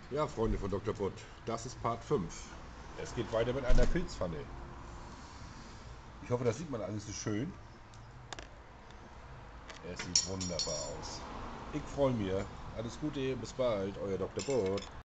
Ja, Freunde von Dr. Butt, das ist Part 5. Es geht weiter mit einer Pilzpfanne. Ich hoffe, das sieht man alles so schön. Es sieht wunderbar aus. Ich freue mich. Alles Gute, bis bald, euer Dr. Butt.